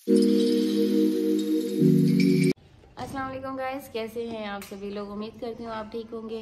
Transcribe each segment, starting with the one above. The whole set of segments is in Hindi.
अस्सलाम वालेकुम गाइस, कैसे हैं आप सभी लोग। उम्मीद करती हूँ आप ठीक होंगे।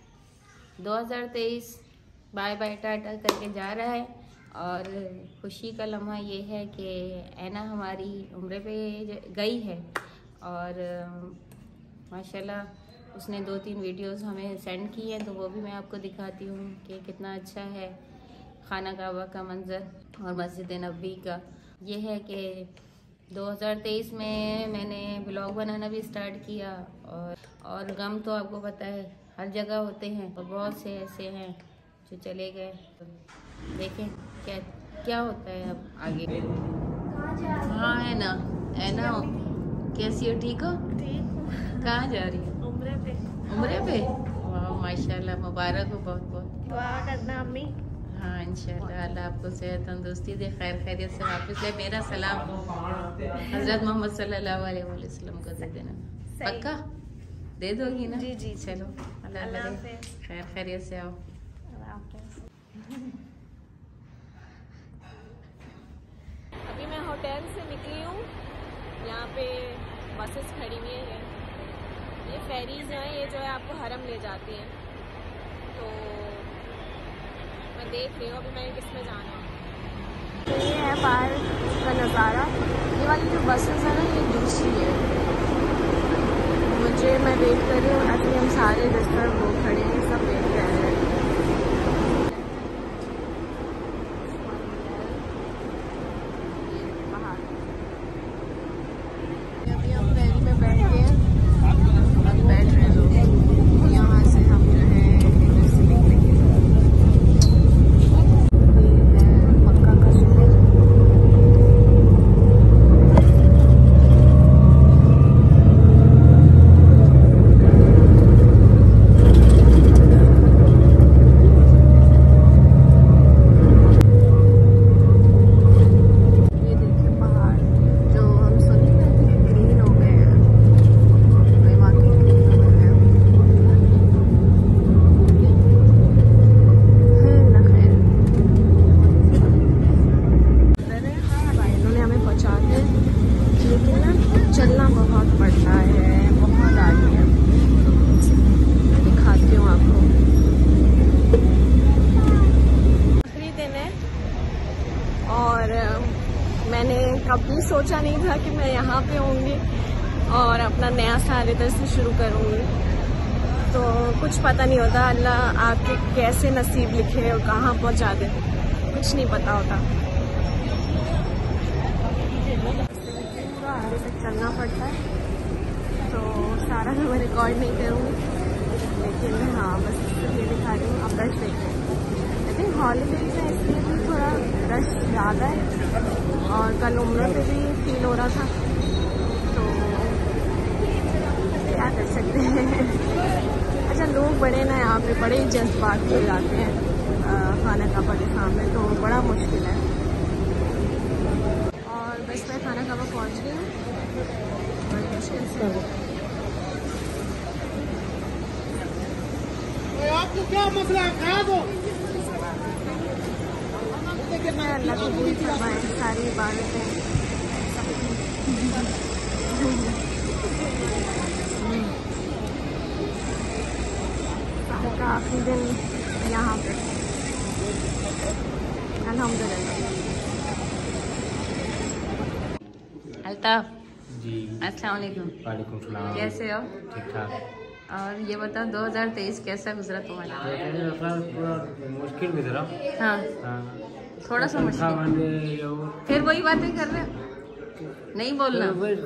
2023 बाय बाय टाटा करके जा रहा है और खुशी का लम्हा ये है कि ऐना हमारी उम्रे पे गई है और माशाल्लाह उसने 2-3 वीडियोस हमें सेंड की हैं, तो वो भी मैं आपको दिखाती हूँ कि कितना अच्छा है खाना काबा का मंज़र और मस्जिद नबी का। ये है कि 2023 में मैंने ब्लॉग बनाना भी स्टार्ट किया और गम तो आपको पता है हर जगह होते हैं और बहुत से ऐसे हैं जो चले गए। तो देखें क्या क्या होता है अब आगे। हाँ है ना कैसी हो, ठीक हो? ठीक हूँ। कहाँ जा रही हो? उम्रे पे। उम्रे पे? वाह माशाल्लाह, मुबारक हो बहुत बहुत। दुआ करना अम्मी। हाँ इंशाल्लाह अल्लाह आपको सेहत तंदुरुस्ती दे, खैर खैरियत से वापस ले। मेरा सलाम हजरत मोहम्मद सल्लल्लाहु अलैहि वसल्लम को दे देना। पक्का दे दोगी ना? जी जी। चलो अल्लाह खैर खैरियत से आओ। अभी मैं होटल से निकली हूँ। यहाँ पे बसेस खड़ी हुई हैं। ये फेरीज हैं, ये जो है आपको हरम ले जाती हैं। तो मैं देख रही हूँ अभी मैं किस में जाना है। तो ये है बाहर का नज़ारा। ये वाली जो बसेस है ना, ये दूसरी है। मैं वेट कर रही हूँ। अभी हम सारे जिस पर वो खड़े हैं सब वेट कर रहे हैं। अभी हम फेरी में बैठ गए हैं, अभी बैठ रहे हैं लोग। यहाँ से हम जो है इधर से निकलेंगे। ये है मक्का का शहर। चलना बहुत पड़ता है, बहुत आगे है। दिखाती हूँ आपको। आखिरी दिन है और मैंने कभी सोचा नहीं था कि मैं यहाँ पे होंगी और अपना नया साल इधर से शुरू करूँगी। तो कुछ पता नहीं होता अल्लाह आपके कैसे नसीब लिखे और कहाँ पहुँचा दे, कुछ नहीं पता होता। आगे तक चलना पड़ता है, तो सारा मैं रिकॉर्ड नहीं करूँगी, लेकिन हाँ बस ये दिखा रही हूँ। आप रश देखें, आई थिंक हॉलीडेज है इसलिए भी थोड़ा रश ज़्यादा है और कल उम्र पे भी फील हो रहा था, तो क्या कर सकते हैं। अच्छा लोग बड़े ना यहाँ पे बड़े जज्बाती हो जाते हैं खाना काबा के सामने, तो बड़ा मुश्किल है। बस मैं खाना काबा पहुँच गई हूँ बड़ी मुश्किल से। आपको क्या मसला है? खा दो। अल्लाह कबूल फरमाए सारी इबादतें। का आखिरी दिन यहाँ पे अल्हम्दुलिल्लाह। अल्ताफ जी अस्सलाम वालेकुम। वालेकुम सलाम। कैसे हो? ठीक ठाक। और ये बताओ 2023 कैसा गुजरा तुम्हारा? पूरा मुश्किल गुजरा। हाँ हाँ। थोड़ा सा मुश्किल। फिर वही बातें कर रहे हो, नहीं बोलना।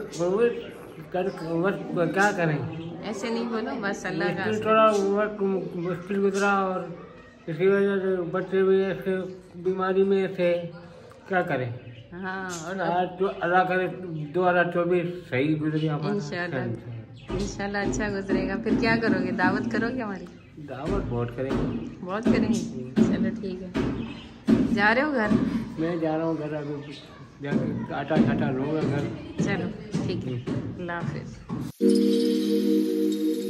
क्या करें, ऐसे नहीं बोलो, बस अल्लाह का। थोड़ा वक्त मुश्किल गुजरा और इसी वजह से बच्चे भी ऐसे बीमारी में थे, क्या करें। हाँ और आज तो अल्लाह करे 2024 सही गुजरी हमारा। इंशाल्लाह अच्छा गुजरेगा। फिर क्या करोगे, दावत करोगे हमारी? दावत बहुत करेंगे। बहुत करेंगे, चलो ठीक है। जा रहे हो घर? मैं जा रहा हूँ घर, अभी जाके आटा छाटा लूँगा घर। चलो ठीक है, अल्लाह हाफिज़।